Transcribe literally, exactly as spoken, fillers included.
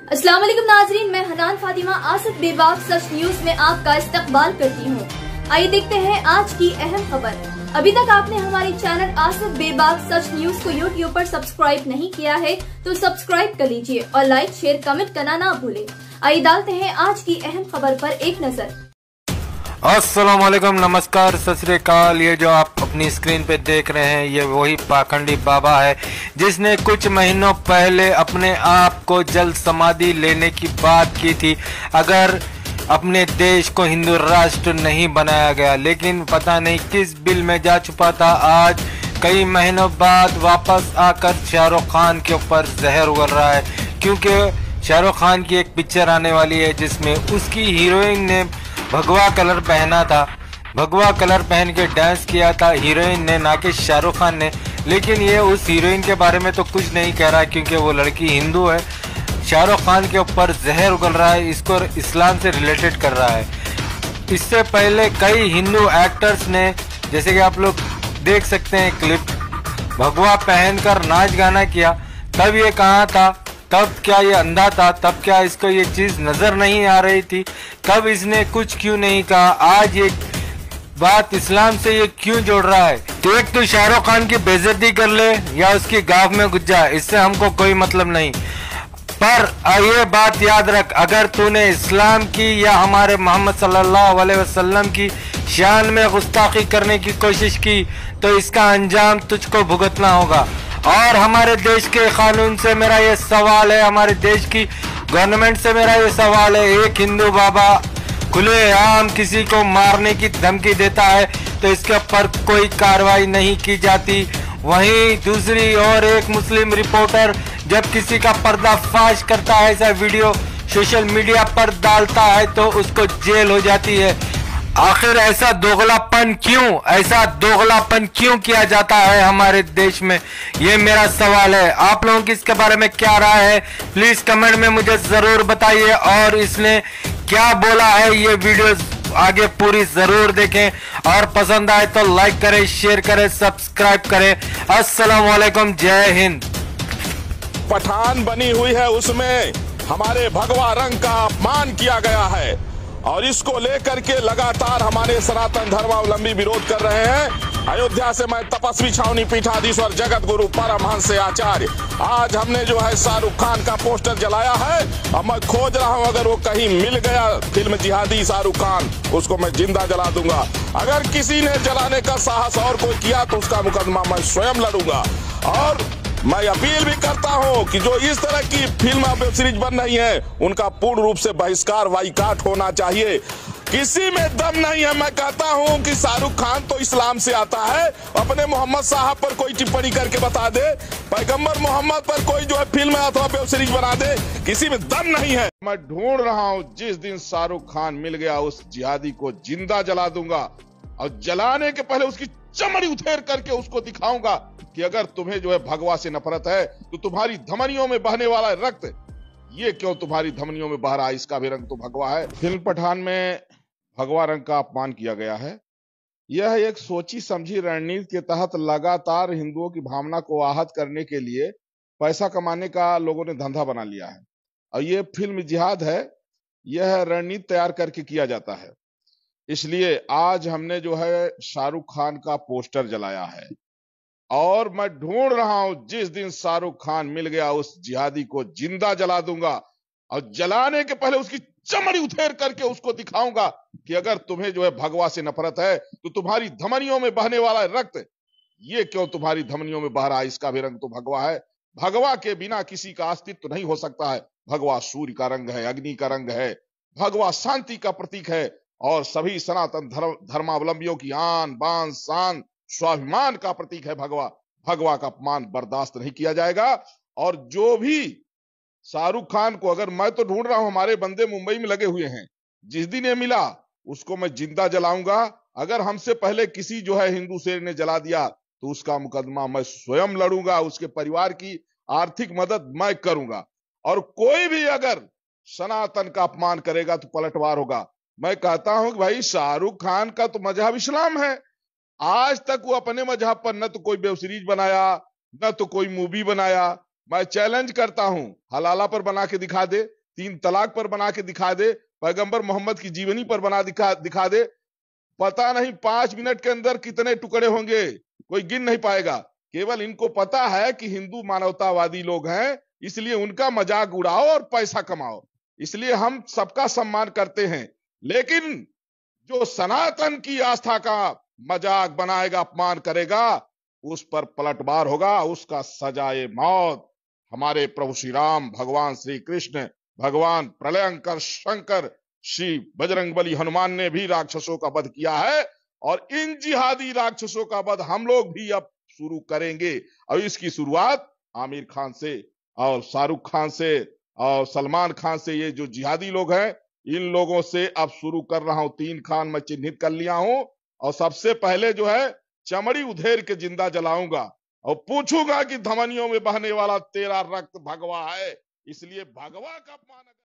अस्सलाम वालेकुम नाजरीन, मैं हनान फातिमा आसिफ बेबाक सच न्यूज में आपका इस्तकबाल करती हूँ। आइए देखते हैं आज की अहम खबर। अभी तक आपने हमारे चैनल आसिफ बेबाक सच न्यूज को यूट्यूब पर सब्सक्राइब नहीं किया है तो सब्सक्राइब कर लीजिए और लाइक शेयर कमेंट करना ना भूले। आइए डालते हैं आज की अहम खबर पर एक नजर। अस्सलाम वालेकुम, नमस्कार, सत श्री अकाल। ये जो आप अपनी स्क्रीन पे देख रहे हैं ये वही पाखंडी बाबा है जिसने कुछ महीनों पहले अपने आप को जल समाधि लेने की बात की थी अगर अपने देश को हिंदू राष्ट्र नहीं बनाया गया, लेकिन पता नहीं किस बिल में जा छुपा था। आज कई महीनों बाद वापस आकर शाहरुख खान के ऊपर जहर उगल रहा है, क्योंकि शाहरुख खान की एक पिक्चर आने वाली है जिसमें उसकी हीरोइन ने भगवा कलर पहना था, भगवा कलर पहन के डांस किया था हीरोइन ने, ना कि शाहरुख खान ने। लेकिन ये उस हीरोइन के बारे में तो कुछ नहीं कह रहा क्योंकि वो लड़की हिंदू है। शाहरुख खान के ऊपर जहर उगल रहा है, इसको इस्लाम से रिलेटेड कर रहा है। इससे पहले कई हिंदू एक्टर्स ने, जैसे कि आप लोग देख सकते हैं क्लिप, भगवा पहनकर नाच गाना किया। तब ये कहाँ था? तब क्या ये अंधा था? तब क्या इसको ये चीज नजर नहीं आ रही थी? कब इसने कुछ क्यों नहीं कहा? आज ये बात इस्लाम से ये क्यों जोड़ रहा है? तो एक तो शाहरुख खान की बेइज्जती कर ले या उसकी गाफ में घुस जाए, इससे हमको कोई मतलब नहीं। पर ये बात याद रख, अगर तूने इस्लाम की या हमारे मोहम्मद सल्लल्लाहु अलैहि वसल्लम की शान में गुस्ताखी करने की कोशिश की तो इसका अंजाम तुझको भुगतना होगा। और हमारे देश के कानून से मेरा ये सवाल है, हमारे देश की गवर्नमेंट से मेरा ये सवाल है, एक हिंदू बाबा खुलेआम किसी को मारने की धमकी देता है तो इसके ऊपर कोई कार्रवाई नहीं की जाती। वहीं दूसरी ओर एक मुस्लिम रिपोर्टर जब किसी का पर्दाफाश करता है, ऐसा वीडियो सोशल मीडिया पर डालता है तो उसको जेल हो जाती है। आखिर ऐसा दोगलापन क्यों ऐसा दोगलापन क्यों किया जाता है हमारे देश में? ये मेरा सवाल है। आप लोगों की इसके बारे में क्या राय है प्लीज कमेंट में मुझे जरूर बताइए। और इसने क्या बोला है ये वीडियो आगे पूरी जरूर देखें और पसंद आए तो लाइक करें, शेयर करें, सब्सक्राइब करें। अस्सलाम वालेकुम, जय हिंद। पठान बनी हुई है, उसमें हमारे भगवा रंग का अपमान किया गया है और इसको लेकर के लगातार हमारे सनातन धर्मावलंबी विरोध कर रहे हैं। अयोध्या से मैं तपस्वी छावनी पीठाधीश्वर जगत गुरु परमहंस आचार्य, आज हमने जो है शाहरुख खान का पोस्टर जलाया है और मैं खोज रहा हूं, अगर वो कहीं मिल गया फिल्म जिहादी शाहरुख खान, उसको मैं जिंदा जला दूंगा। अगर किसी ने जलाने का साहस और कोई किया तो उसका मुकदमा मैं स्वयं लड़ूंगा। और मैं अपील भी करता हूं कि जो इस तरह की फिल्म और वेब सीरीज बन रही है उनका पूर्ण रूप से बहिष्कार बाइकाट होना चाहिए। किसी में दम नहीं है। मैं कहता हूं कि शाहरुख खान तो इस्लाम से आता है, अपने मोहम्मद साहब पर कोई टिप्पणी करके बता दे, पैगंबर मोहम्मद पर कोई जो है फिल्म अथवा वेब सीरीज बना दे, किसी में दम नहीं है। मैं ढूंढ रहा हूं, जिस दिन शाहरुख खान मिल गया उस जिहादी को जिंदा जला दूंगा और जलाने के पहले उसकी चमड़ी उधेड़ करके उसको दिखाऊंगा कि अगर तुम्हें जो है भगवा से नफरत है तो तुम्हारी धमनियों में बहने वाला रक्त ये क्यों तुम्हारी धमनियों में बह रहा है? इसका भी रंग तो भगवा है। फिल्म पठान में भगवा रंग का अपमान किया गया है। यह एक सोची समझी रणनीति के तहत लगातार हिंदुओं की भावना को आहत करने के लिए पैसा कमाने का लोगों ने धंधा बना लिया है और ये फिल्म जिहाद है, यह रणनीति तैयार करके किया जाता है। इसलिए आज हमने जो है शाहरुख खान का पोस्टर जलाया है और मैं ढूंढ रहा हूं, जिस दिन शाहरुख खान मिल गया उस जिहादी को जिंदा जला दूंगा और जलाने के पहले उसकी चमड़ी उधेड़ करके उसको दिखाऊंगा कि अगर तुम्हें जो है भगवा से नफरत है तो तुम्हारी धमनियों में बहने वाला रक्त ये क्यों तुम्हारी धमनियों में बह रहा है? इसका भी रंग तो भगवा है। भगवा के बिना किसी का अस्तित्व नहीं हो सकता है। भगवा सूर्य का रंग है, अग्नि का रंग है, भगवा शांति का प्रतीक है और सभी सनातन धर्म धर्मावलंबियों की आन बान शान स्वाभिमान का प्रतीक है भगवा। भगवा का अपमान बर्दाश्त नहीं किया जाएगा। और जो भी शाहरुख खान को, अगर मैं तो ढूंढ रहा हूं, हमारे बंदे मुंबई में लगे हुए हैं, जिस दिन ये मिला उसको मैं जिंदा जलाऊंगा। अगर हमसे पहले किसी जो है हिंदू शेर ने जला दिया तो उसका मुकदमा मैं स्वयं लड़ूंगा, उसके परिवार की आर्थिक मदद मैं करूंगा। और कोई भी अगर सनातन का अपमान करेगा तो पलटवार होगा। मैं कहता हूं कि भाई शाहरुख खान का तो मजहब इस्लाम है, आज तक वो अपने मजहब पर न तो कोई वेब सीरीज बनाया न तो कोई मूवी बनाया। मैं चैलेंज करता हूं, हलाला पर बना के दिखा दे, तीन तलाक पर बना के दिखा दे, पैगंबर मोहम्मद की जीवनी पर बना दिखा दिखा दे, पता नहीं पांच मिनट के अंदर कितने टुकड़े होंगे, कोई गिन नहीं पाएगा। केवल इनको पता है कि हिंदू मानवतावादी लोग हैं, इसलिए उनका मजाक उड़ाओ और पैसा कमाओ। इसलिए हम सबका सम्मान करते हैं, लेकिन जो सनातन की आस्था का मजाक बनाएगा, अपमान करेगा, उस पर पलटवार होगा, उसका सजाए मौत। हमारे प्रभु श्री राम, भगवान श्री कृष्ण, भगवान प्रलयंकर शंकर, श्री बजरंगबली हनुमान ने भी राक्षसों का वध किया है, और इन जिहादी राक्षसों का वध हम लोग भी अब शुरू करेंगे। और इसकी शुरुआत आमिर खान से और शाहरुख खान से और सलमान खान से, ये जो जिहादी लोग हैं, इन लोगों से अब शुरू कर रहा हूं। तीन खान मैं चिन्हित कर लिया हूं, और सबसे पहले जो है चमड़ी उधेर के जिंदा जलाऊंगा और पूछूंगा कि धमनियों में बहने वाला तेरा रक्त भगवा है, इसलिए भगवा का अपमान